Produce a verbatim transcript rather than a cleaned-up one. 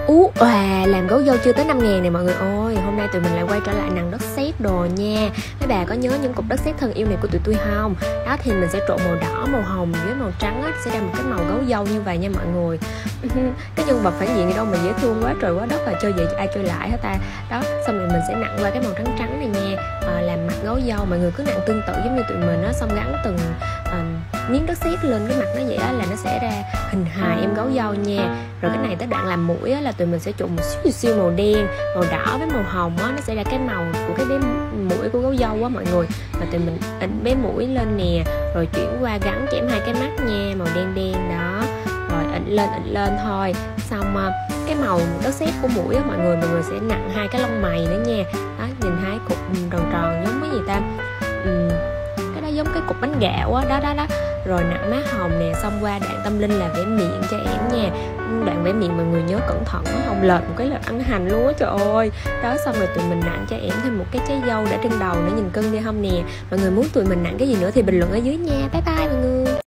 Ú òa, làm gấu dâu chưa tới năm ngàn này mọi người ơi. Hôm nay tụi mình lại quay trở lại nặn đất sét đồ nha. Mấy bà có nhớ những cục đất sét thân yêu này của tụi tôi không? Đó thì mình sẽ trộn màu đỏ, màu hồng với màu trắng á, sẽ ra một cái màu gấu dâu như vậy nha mọi người. Cái nhân vật phản diện gì đâu mà dễ thương quá trời quá đất, là chơi vậy ai chơi lại hả ta. Đó, xong rồi mình sẽ nặn qua cái màu trắng trắng này nha, à, làm mặt gấu dâu. Mọi người cứ nặn tương tự giống như tụi mình á, xong gắn từng à, miếng đất sét lên cái mặt nó vậy á, là nó sẽ ra hình hài em gấu dâu nha. Rồi cái này tới đoạn làm mũi á, là tụi mình sẽ trộn một xíu xíu màu đen, màu đỏ với màu hồng á, nó sẽ ra cái màu của cái bé mũi của gấu dâu á mọi người. Và tụi mình ịn bé mũi lên nè, rồi chuyển qua gắn chém hai cái mắt nha, màu đen đen đó, rồi ịn lên ịn lên thôi. Xong cái màu đất sét của mũi á mọi người, mọi người sẽ nặn hai cái lông mày nữa nha. Đó, nhìn hai cục tròn tròn giống cái gì ta, uhm, cái đó giống cái cục bánh gạo á, đó đó đó. Rồi nặn má hồng nè, xong qua đoạn tâm linh là vẽ miệng cho em nha. Đoạn vẽ miệng mọi người nhớ cẩn thận, không lệch một cái là ăn hành luôn á, trời ơi. Đó, xong rồi tụi mình nặn cho em thêm một cái trái dâu để trên đầu nữa, nhìn cưng đi không nè. Mọi người muốn tụi mình nặn cái gì nữa thì bình luận ở dưới nha. Bye bye mọi người.